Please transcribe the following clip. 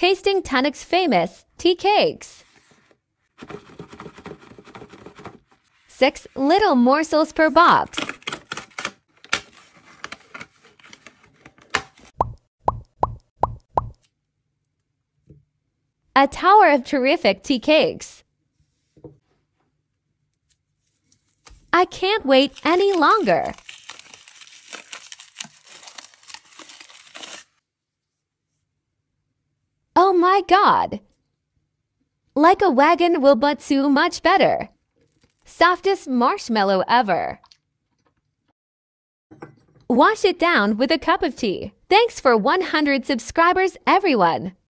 tasting Tunnock's famous tea cakes. 6 little morsels per box. A tower of terrific tea cakes. I can't wait any longer. Oh my God! Like a wagon will but so much better. Softest marshmallow ever. Wash it down with a cup of tea. Thanks for 100 subscribers, everyone.